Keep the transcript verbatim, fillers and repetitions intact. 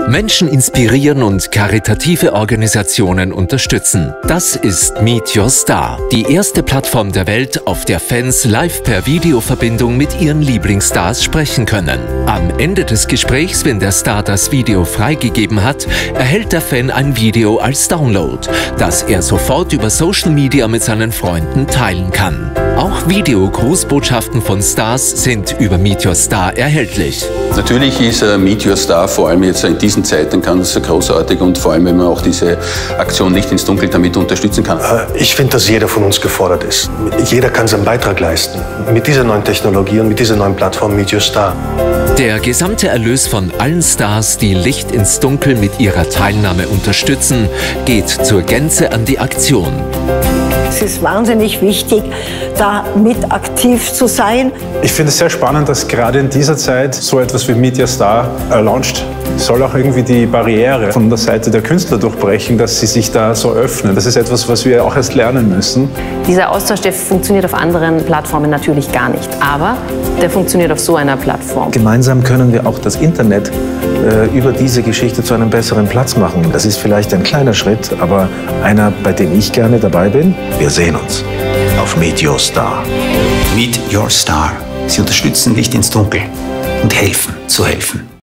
Menschen inspirieren und karitative Organisationen unterstützen. Das ist Meet Your Star, die erste Plattform der Welt, auf der Fans live per Videoverbindung mit ihren Lieblingsstars sprechen können. Am Ende des Gesprächs, wenn der Star das Video freigegeben hat, erhält der Fan ein Video als Download, das er sofort über Social Media mit seinen Freunden teilen kann. Auch Video-Grußbotschaften von Stars sind über Meet Your Star erhältlich. Natürlich ist äh, Meet Your Star vor allem jetzt in diesen Zeiten ganz großartig und vor allem, wenn man auch diese Aktion Licht ins Dunkel damit unterstützen kann. Äh, ich finde, dass jeder von uns gefordert ist. Jeder kann seinen Beitrag leisten. Mit dieser neuen Technologie und mit dieser neuen Plattform Meet Your Star. Der gesamte Erlös von allen Stars, die Licht ins Dunkel mit ihrer Teilnahme unterstützen, geht zur Gänze an die Aktion. Es ist wahnsinnig wichtig, da mit aktiv zu sein. Ich finde es sehr spannend, dass gerade in dieser Zeit so etwas wie Meet Your Star äh, launcht. Soll auch irgendwie die Barriere von der Seite der Künstler durchbrechen, dass sie sich da so öffnen. Das ist etwas, was wir auch erst lernen müssen. Dieser Austausch, der funktioniert auf anderen Plattformen natürlich gar nicht. Aber der funktioniert auf so einer Plattform. Gemeinsam können wir auch das Internet äh, über diese Geschichte zu einem besseren Platz machen. Das ist vielleicht ein kleiner Schritt, aber einer, bei dem ich gerne dabei bin. Wir sehen uns auf Meet Your Star. Meet Your Star. Sie unterstützen Licht ins Dunkel und helfen zu helfen.